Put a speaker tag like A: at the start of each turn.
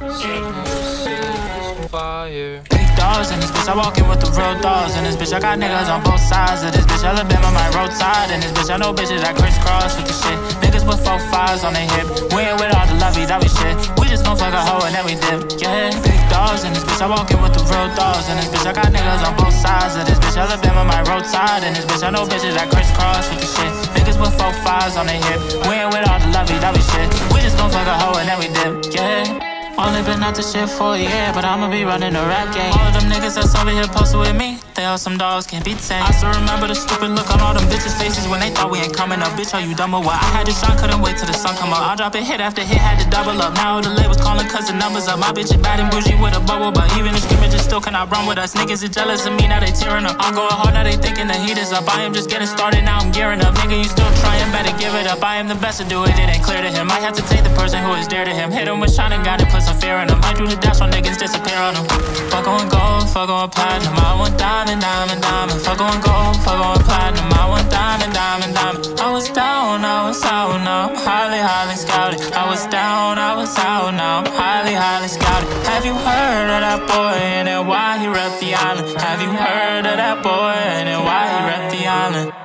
A: Fire. Big dogs in this bitch, I walk in with the real dogs in this bitch. I got niggas on both sides of this bitch. Alabama, my roadside in this bitch. I know bitches that crisscross with the shit. Niggas with 4 5s on their hip. We ain't with all the lovey-dovey shit. We just gon' fuck a hoe and then we dip. Yeah, big dogs in this bitch. I walk in with the real dogs in this bitch. I got niggas on both sides of this bitch. Alabama, my roadside in this bitch. I know bitches that crisscross with the shit. Niggas with 4 5s on their hip. We ain't with all the lovey-dovey shit. We just gon' fuck a hoe and then we dip. Yeah. Only been out the shit for a year, but I'ma be running a rap game. All of them niggas that's over here posted with me, they all some dogs, can't be tamed. I still remember the stupid look on all them bitches' faces when they thought we ain't coming up. Bitch, are you dumb or what? I had to shine, couldn't wait till the sun come up. I'll drop it hit after hit, had to double up. Now the labels calling cause the numbers up. My bitch is bad and bougie with a bubble, but even the scrimmages still cannot run with us. Niggas is jealous of me, now they tearing up. I'm going hard, now they thinking the heat is up. I am just getting started, now I'm gearing up. Nigga, you still trying, better give it up. I am the best to do it, it ain't clear to him. I have to take the person who is dear to him. Hit him with shine and got it, put some fear in him. I do the dash on niggas, disappear on them. Fuck on gold, fuck on platinum. I want diamond, diamond, diamond. Fuck on gold, fuck on platinum. I want diamond, diamond, diamond. I was down, I was out, now I'm highly, highly scouted. I was down, I was out, now I'm highly, highly scouted. Have you heard of that boy and then why he rep the island? Have you heard of that boy and then why he rep the island?